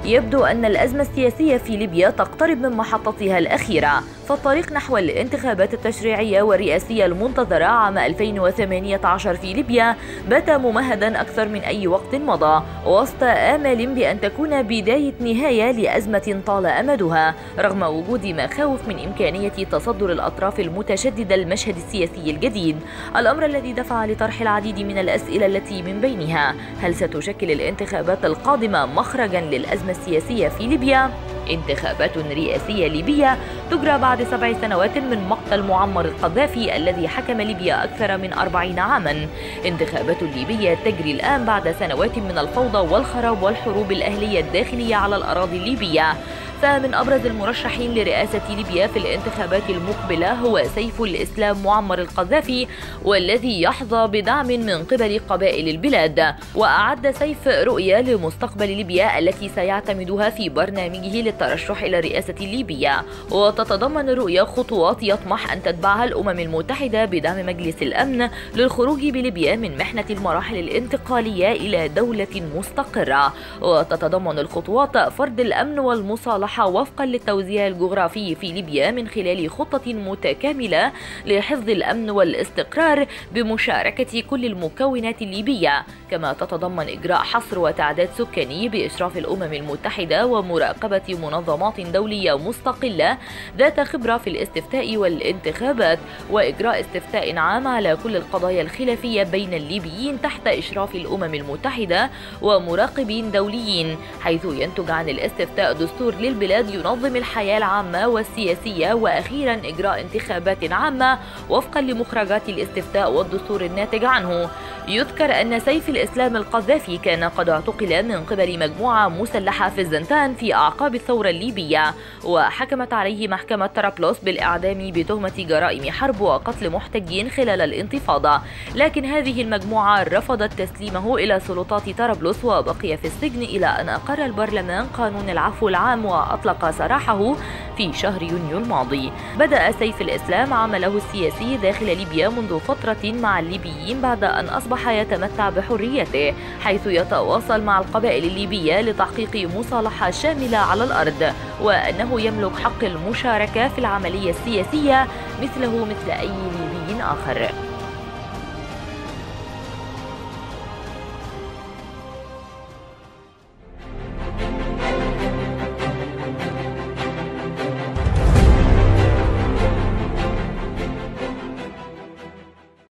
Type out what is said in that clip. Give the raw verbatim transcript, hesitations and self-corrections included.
يبدو أن الأزمة السياسية في ليبيا تقترب من محطتها الأخيرة، فالطريق نحو الانتخابات التشريعية والرئاسية المنتظرة عام ألفين وثمانية عشر في ليبيا بات ممهدا أكثر من أي وقت مضى، وسط آمال بأن تكون بداية نهاية لأزمة طال أمدها، رغم وجود مخاوف من إمكانية تصدر الأطراف المتشددة المشهد السياسي الجديد، الأمر الذي دفع لطرح العديد من الأسئلة التي من بينها: هل ستشكل الانتخابات القادمة مخرجا للأزمة السياسية في ليبيا؟ انتخابات رئاسية ليبية تجرى بعد سبع سنوات من مقتل معمر القذافي الذي حكم ليبيا أكثر من أربعين عاما. انتخابات ليبية تجري الآن بعد سنوات من الفوضى والخراب والحروب الأهلية الداخلية على الأراضي الليبية. فمن أبرز المرشحين لرئاسة ليبيا في الانتخابات المقبلة هو سيف الإسلام معمر القذافي، والذي يحظى بدعم من قبل قبائل البلاد. وأعد سيف رؤية لمستقبل ليبيا التي سيعتمدها في برنامجه للترشح إلى الرئاسة الليبية، وتتضمن الرؤية خطوات يطمح أن تتبعها الأمم المتحدة بدعم مجلس الأمن للخروج بليبيا من محنة المراحل الانتقالية إلى دولة مستقرة. وتتضمن الخطوات فرض الأمن والمصالحة وفقا للتوزيع الجغرافي في ليبيا من خلال خطة متكاملة لحفظ الأمن والاستقرار بمشاركة كل المكونات الليبية، كما تتضمن إجراء حصر وتعداد سكاني بإشراف الأمم المتحدة ومراقبة منظمات دولية مستقلة ذات خبرة في الاستفتاء والانتخابات، وإجراء استفتاء عام على كل القضايا الخلافية بين الليبيين تحت إشراف الأمم المتحدة ومراقبين دوليين، حيث ينتج عن الاستفتاء دستور للبلاد ينظم الحياة العامة والسياسية، وأخيرا إجراء انتخابات عامة وفقا لمخرجات الاستفتاء والدستور الناتج عنه. يذكر أن سيف الإسلام القذافي كان قد اعتقل من قبل مجموعة مسلحة في الزنتان في أعقاب الثورة الليبية، وحكمت عليه محكمة طرابلس بالإعدام بتهمة جرائم حرب وقتل محتجين خلال الانتفاضة، لكن هذه المجموعة رفضت تسليمه إلى سلطات طرابلس وبقي في السجن إلى أن أقر البرلمان قانون العفو العام وأطلق سراحه في شهر يونيو الماضي. بدأ سيف الإسلام عمله السياسي داخل ليبيا منذ فترة مع الليبيين بعد أن أصبح يتمتع بحريته، حيث يتواصل مع القبائل الليبية لتحقيق مصالحة شاملة على الأرض، وأنه يملك حق المشاركة في العملية السياسية مثله مثل أي ليبي آخر.